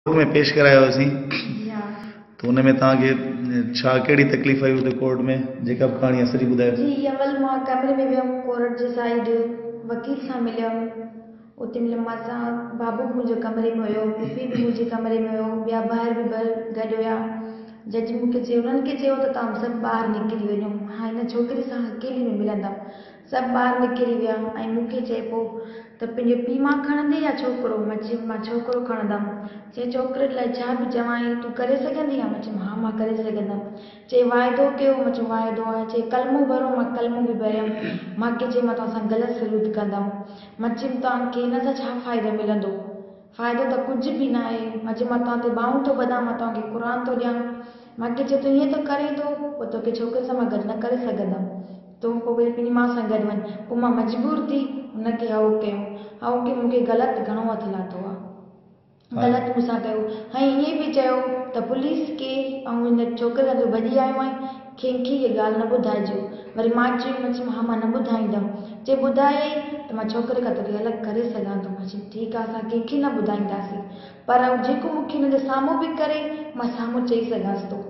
में पेश करायो सी या तो उन में ताके छा केड़ी तकलीफ आई उते कोर्ट में जेका कहानी सॼी ॿुधायो। जी अवल मां कमरे में वियमि कोर्ट जे साइड वकील सां मिलियमि उते मिलियमि मां सां बाबू बि मुंहिंजे कमरे में हुयो पुफी बि मुंहिंजे कमरे में हुयो ॿिया ॿाहिरि बि गॾु हुया। जज मूंखे चयो उन्हनि खे चयो त तव्हां सभु ॿाहिरि निकिरी वञो हा हिन छोकिरे सां अकेली में मिलंदमि सभु ॿाहिरि निकिरी विया ऐं मूंखे चए पियो त पंहिंजो पीउ मां खणंदी या छोकिरो मां चयो मां छोकिरो खणंदमि चए छोकिरे लाइ छा बि चवाई तूं करे सघंदी आहे मां चयो हा मां करे सघंदमि चए वाइदो कयो मां चयो वाइदो आहे चए कलमो भरो मां कलमो बि भरियमि मूंखे चए मां तव्हां सां ग़लति सलूक कंदमि मां चयो तव्हांखे हिन सां छा फ़ाइदो मिलंदो फ़ाइदो त कुझु बि न आहे मां चयो मां तव्हां ते ॿाहूं थो ॿधां मां तव्हांखे क़ुर थो ॾियां मूंखे चयो तूं ईअं थो करे थो पोइ तोखे छोकिरे सां मां गॾु न करे सघंदमि तूं पोइ पंहिंजी माउ सां गॾु वञ पोइ मां मजबूर थी हुनखे हाउ कयो हाउ की मूंखे ग़लति घणो हथु लाथो आहे ग़लति मूंसां कयो ऐं ईअं बि चयो त पुलिस खे ऐं हिन छोकिरे सां जो भॼी आयो आहे कंहिंखे इहा ॻाल्हि न ॿुधाइजो वरी मां चयो हा मां न ॿुधाईंदमि चए ॿुधाए त मां छोकिरे खां तोखे अलॻि करे सघां थो मां चयो ठीकु आहे असां कंहिंखे न ॿुधाईंदासीं पर जेको मूंखे हिन जे साम्हूं बि करे मां साम्हूं चई सघांसि थो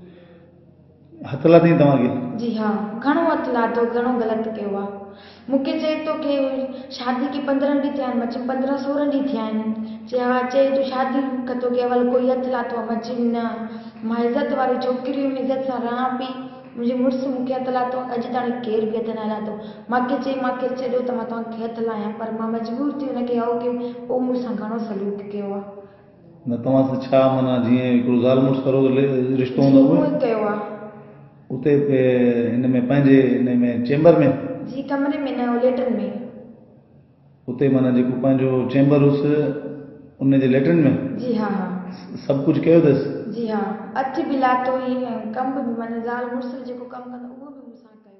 हथ लाथई तव्हांखे। जी हा घणो हथु लाथो घणो ग़लति कयो आहे मूंखे चए थो की शादी खे 15 ॾींहं थिया आहिनि मां चयो 15-16 ॾींहं थिया आहिनि चए हा चए तूं शादी खां तोखे अवल कोई हथु लाथो आहे मां चयो न मां इज़त वारी छोकिरी हुई इज़त सां रहां पई मुंहिंजे मुड़ुसु मूंखे हथु लाथो अॼु ताईं केरु बि हथु न लाथो मूंखे चई मूंखे छॾियो त मां तव्हांखे हथु लाहियां पर मां मजबूर थी हुनखे हाउ कयो पोइ मूंसां घणो सलूक कयो आहे न तव्हां सां छा माना जीअं हिकिड़ो ज़ाल मुड़ुसु वारो रिश्तो हूंदो उहो कयो आहे उते हिन में पंहिंजे हिन में चेंबर में जी कमरे में न लेटरिन में उते माना जेको पंहिंजो चेंबर हुयुसि उन जे लेटरिन में जी हा हा सभु कुझु कयो अथसि जी हा अच बि लाथो ई कमु बि माना ज़ाल मुड़ुसु जेको कमु कंदो उहो बि मूंसां कयो